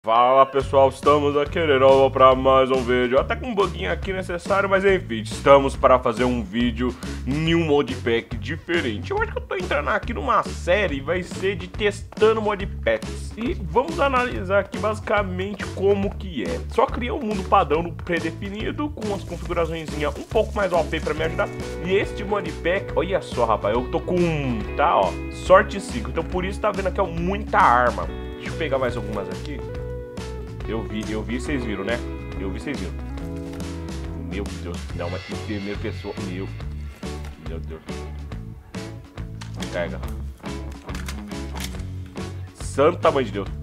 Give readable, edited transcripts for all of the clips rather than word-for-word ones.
Fala pessoal, estamos aqui de novo para mais um vídeo, até com um buguinho aqui necessário, mas enfim, estamos para fazer um vídeo em um modpack diferente. Eu acho que eu tô entrando aqui numa série, vai ser de testando modpacks, e vamos analisar aqui basicamente como que é. Só criar um mundo padrão predefinido, com umas configurações um pouco mais OP para me ajudar, e este modpack, olha só rapaz, eu tô com, tá ó, sorte 5, então por isso tá vendo aqui ó, muita arma. Deixa eu pegar mais algumas aqui. Eu vi, vocês viram, né? Eu vi, vocês viram. Meu Deus, dá uma aqui em primeira pessoa. Meu Deus. Carga. Santa mãe de Deus.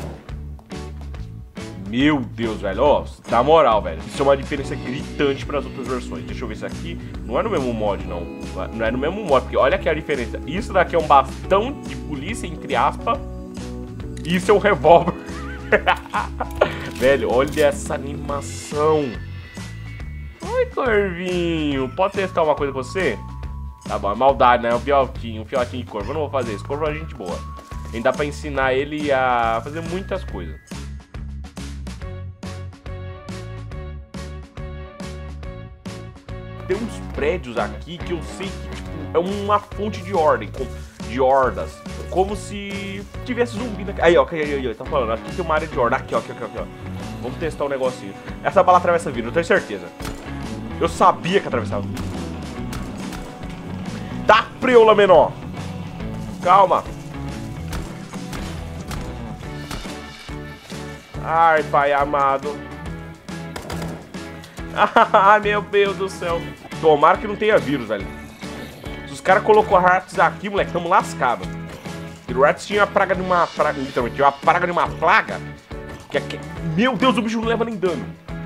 Meu Deus, velho. Ó, na moral, velho. Isso é uma diferença gritante para as outras versões. Deixa eu ver isso aqui. Não é no mesmo mod, não. Não é no mesmo mod, porque olha aqui a diferença. Isso daqui é um bastão de polícia, entre aspas. Isso é um revólver. Velho, olha essa animação. Oi, Corvinho. Pode testar uma coisa com você? Tá bom, é maldade, né? Um fiotinho de corvo. Eu não vou fazer isso. Corvo é gente boa. Ainda dá pra ensinar ele a fazer muitas coisas. Tem uns prédios aqui que eu sei que tipo, é uma fonte de ordem, de hordas. Como se tivesse zumbi na... Aí, ó, tá falando, aqui tem uma área de horda. Aqui, ó. Vamos testar um negocinho. Essa bala atravessa vidro, eu tenho certeza. Eu sabia que atravessava. Tá, preula menor. Calma. Ai, pai amado. Ai, meu Deus do céu. Tomara que não tenha vírus, velho. Se os caras colocou rats aqui, moleque, tamo lascado. E o Rats tinha a praga de uma praga, literalmente, tinha uma praga de uma plaga. Meu Deus, o bicho não leva nem dano.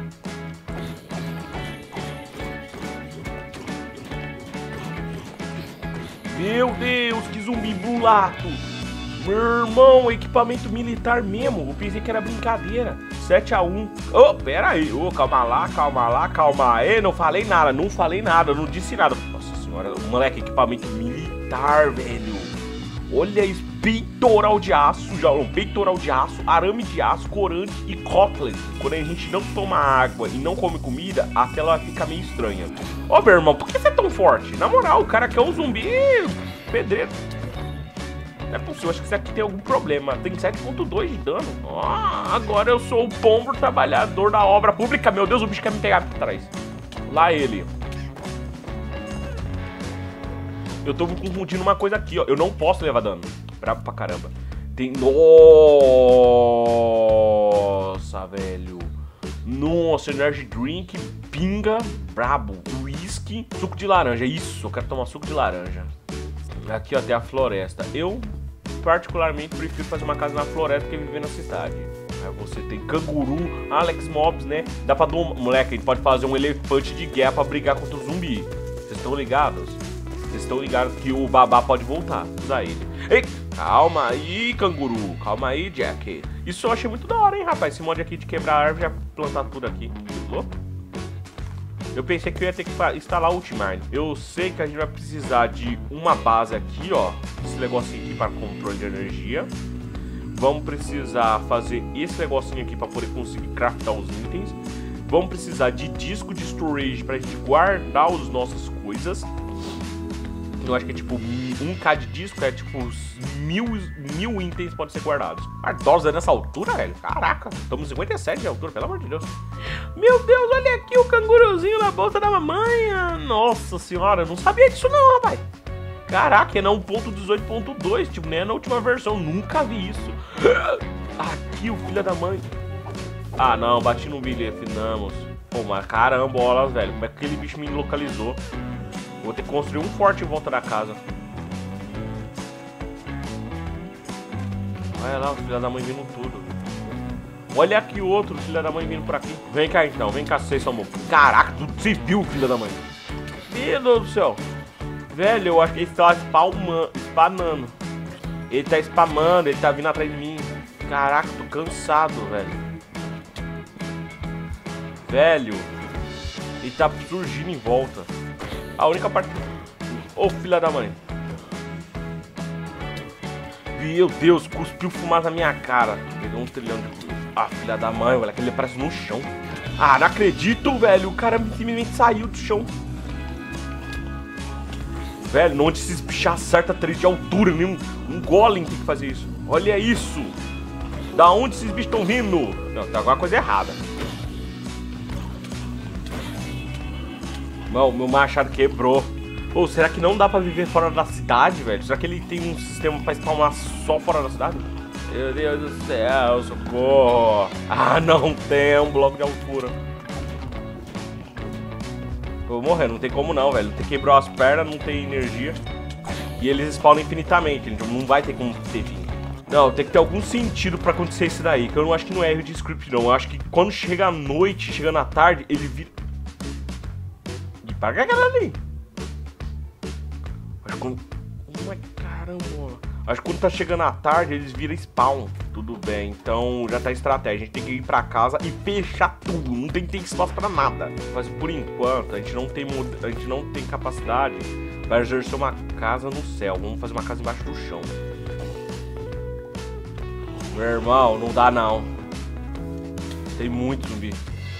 Meu Deus, que zumbi bulato. Meu irmão, equipamento militar mesmo. Eu pensei que era brincadeira. 7-1. Oh, pera aí. Oh, calma lá. Aí, não falei nada, não disse nada. Nossa senhora, moleque, equipamento militar, velho. Olha isso. Peitoral de aço, arame de aço, corante e coplet. Quando a gente não toma água e não come comida, a tela fica meio estranha. Ô, meu irmão, por que você é tão forte? Na moral, o cara quer um zumbi pedreiro. Não é possível, acho que isso aqui tem algum problema. Tem 7.2 de dano. Agora eu sou o pombo trabalhador da obra pública. Meu Deus, o bicho quer me pegar por trás. Lá ele. Eu tô me confundindo uma coisa aqui, ó. Eu não posso levar dano. Brabo pra caramba. Tem... Nossa, velho. Nossa, energy drink, pinga, brabo, whisky, suco de laranja. Isso, eu quero tomar suco de laranja. Aqui, ó, tem a floresta. Eu, particularmente, prefiro fazer uma casa na floresta que viver na cidade. Aí você tem canguru, Alex Mobs, né? Dá pra... Moleque, a gente pode fazer um elefante de guerra pra brigar contra o zumbi. Vocês estão ligados? Vocês estão ligados que o babá pode voltar. Usar ele. Ei, calma aí, canguru. Calma aí, Jack. Isso eu achei muito da hora, hein, rapaz. Esse mod aqui de quebrar a árvore e já plantar tudo aqui. Que louco. Eu pensei que eu ia ter que instalar o Ultimine. Eu sei que a gente vai precisar de uma base aqui, ó. Esse negocinho aqui para controle de energia. Vamos precisar fazer esse negocinho aqui para poder conseguir craftar os itens. Vamos precisar de disco de storage para a gente guardar as nossas coisas. Eu acho que é tipo 1k de disco, é tipo mil itens podem ser guardados. Ardosa nessa altura, velho? Caraca, estamos 57 de altura, pelo amor de Deus. Meu Deus, olha aqui o canguruzinho na bolsa da mamãe. Nossa senhora, eu não sabia disso não, rapaz. Caraca, é na 1.18.2, tipo, nem é na última versão, nunca vi isso. Aqui o filho da mãe. Ah não, bati no bilhete, finamos. Pô, mas carambolas, velho, como é que aquele bicho me localizou? Vou ter que construir um forte em volta da casa. Olha lá, o filho da mãe vindo tudo. Olha aqui o outro filho da mãe vindo por aqui. Vem cá então, vem cá, vocês são bons. Caraca, tudo se viu, filho da mãe. Meu Deus do céu. Velho, eu acho que ele está spamando. Ele tá spamando, ele tá vindo atrás de mim. Caraca, tô cansado, velho. Velho, ele tá surgindo em volta. A única parte... Ô, filha da mãe. Meu Deus, cuspiu fumaça na minha cara. Pegou 1 trilhão de cruz. Ah, filha da mãe, olha que ele aparece no chão. Ah, não acredito, velho. O cara simplesmente saiu do chão. Velho, onde esses bichos acertam 3 de altura, nem um golem tem que fazer isso. Olha isso. Da onde esses bichos estão vindo? Não, tem alguma coisa errada. Não, meu machado quebrou. Pô, será que não dá pra viver fora da cidade, velho? Será que ele tem um sistema pra spawnar só fora da cidade? Meu Deus do céu, socorro. Ah, não tem um bloco de altura. Eu vou morrer, não tem como não, velho. Tem que quebrar as pernas, não tem energia. E eles spawnam infinitamente, então não vai ter como ter fim. Não, tem que ter algum sentido pra acontecer isso daí. Que eu não acho que não é erro de script, não. Eu acho que quando chega a noite, chega na tarde, ele vira... E paga aquela ali. Acho que quando... Como é que caramba? Acho que quando tá chegando a tarde, eles viram spawn. Tudo bem, então já tá a estratégia. A gente tem que ir pra casa e fechar tudo. Não tem espaço pra nada. Mas por enquanto, a gente não tem capacidade para exercer uma casa no céu. Vamos fazer uma casa embaixo do chão. Meu irmão, não dá não. Tem muito zumbi.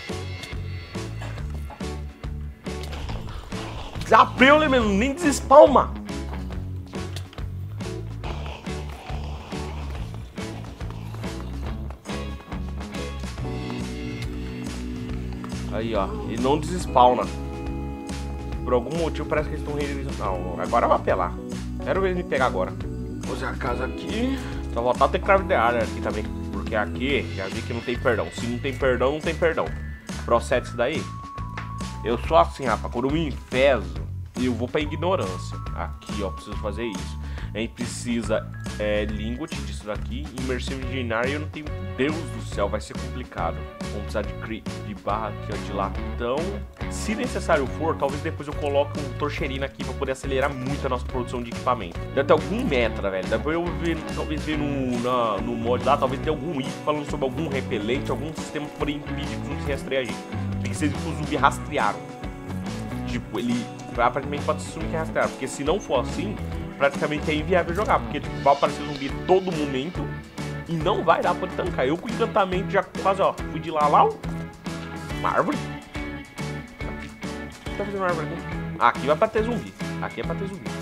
Desabriu, nem desespalma. Aí, ó. E não desespawna. Por algum motivo parece que eles estão renderizando. Não, agora vai apelar. Quero ver ele me pegar agora. Vou usar a casa aqui. Só voltar a ter craftear aqui também. Porque aqui, já vi que não tem perdão. Se não tem perdão, não tem perdão. Procede isso daí. Eu sou assim, rapaz. Quando eu me enfezo, eu vou pra ignorância. Aqui, ó, preciso fazer isso. A gente precisa lingot disso daqui. Immersive Engineering, eu não tenho... Deus do céu, vai ser complicado. Vamos precisar de barra aqui, ó, de latão. Se necessário for, talvez depois eu coloque um torcherina aqui pra poder acelerar muito a nossa produção de equipamento. Deve ter algum meta, velho. Depois eu talvez ver no mod lá, talvez tenha algum item falando sobre algum repelente, algum sistema por impedir que os zumbis rastreiem a gente. Tem que ser que os zumbis rastrearam. Tipo, ele aparentemente pode ser que rastrearam. Porque se não for assim, praticamente é inviável jogar. Porque tipo, vai aparecer zumbi todo momento. E não vai dar pra tancar. Eu com encantamento já quase, ó, fui de lá, uma árvore. O que tá fazendo uma árvore aqui? Aqui vai pra ter zumbi. Aqui é pra ter zumbi.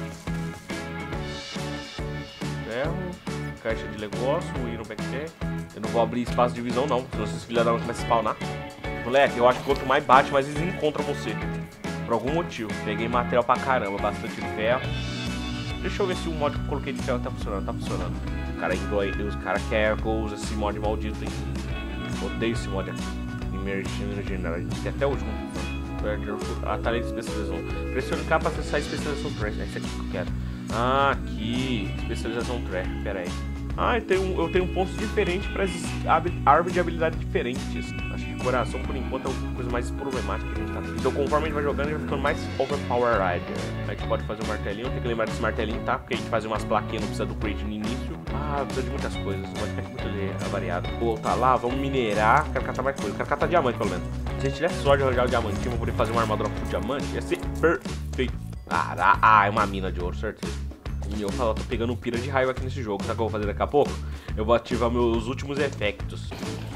Ferro, caixa de negócio, Iron Backpack. Eu não vou abrir espaço de visão, não. Se esses filhos da mãe começam a spawnar. Moleque, eu acho que quanto mais bate, mais eles encontram você. Por algum motivo. Peguei material pra caramba, bastante ferro. Deixa eu ver se o mod que eu coloquei de ferro tá funcionando. Tá funcionando. Os caras querem que eu use esse mod maldito aí. Odeio esse mod aqui. Immersive Engineering. Tem até o último. Atalho de especialização. Pressione K para acessar a especialização trash. Esse aqui que eu quero. Ah, aqui. Especialização trash. Pera aí. Ah, eu tenho pontos diferentes para as árvores de habilidades diferentes. Acho que coração, por enquanto, é a coisa mais problemática que a gente tá. Então, conforme a gente vai jogando, a gente vai ficando mais overpowered. A gente pode fazer um martelinho. Tem que lembrar desse martelinho, tá? Porque a gente faz umas plaquinhas, não precisa do crate no início. Ah, precisa de muitas coisas. Vai ficar muito variado. Vou voltar lá, vamos minerar. Quero catar mais coisa. Quero catar diamante, pelo menos. Se a gente tivesse sorte de arranjar o diamante, eu vou poder fazer uma armadura com diamante. Ia ser perfeito. Ah, é uma mina de ouro, certeza. E eu falo, tô pegando um pira de raiva aqui nesse jogo. Sabe o que eu vou fazer daqui a pouco? Eu vou ativar meus últimos efeitos.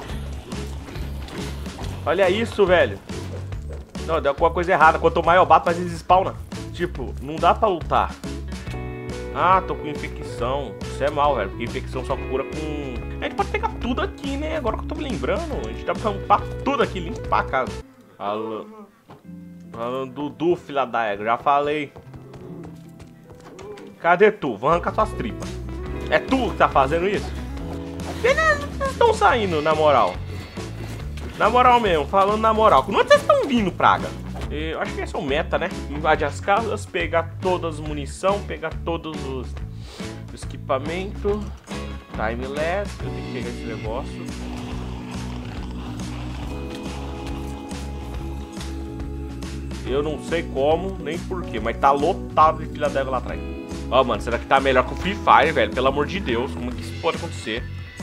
Olha isso, velho. Não, deu alguma coisa errada. Quanto mais eu bato, mais eles spawnam. Tipo, não dá pra lutar. Ah, tô com infecção. Isso é mal, velho. Porque infecção só cura com... A gente pode pegar tudo aqui, né? Agora que eu tô me lembrando. A gente dá pra limpar tudo aqui. Limpar a casa. Falando Dudu, filha da égua. Já falei. Cadê tu? Vou arrancar suas tripas. É tu que tá fazendo isso? Vocês estão saindo, na moral. Na moral mesmo, falando na moral. Quando vocês estão vindo, praga? Eu acho que esse é o meta, né? Invadir as casas, pegar todas as munição, pegar todos os equipamentos. Timeless, eu tenho que pegar esse negócio. Eu não sei como, nem porquê, mas tá lotado de filha d'égua lá atrás. Ó, mano, será que tá melhor que o Free Fire, velho? Pelo amor de Deus, como que isso pode acontecer?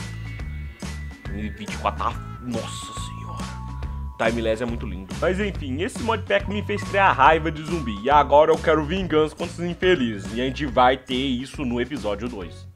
2024 tá... Nossa senhora. Timeless é muito lindo. Mas enfim, esse modpack me fez criar raiva de zumbi. E agora eu quero vingança contra esses infelizes. E a gente vai ter isso no episódio 2.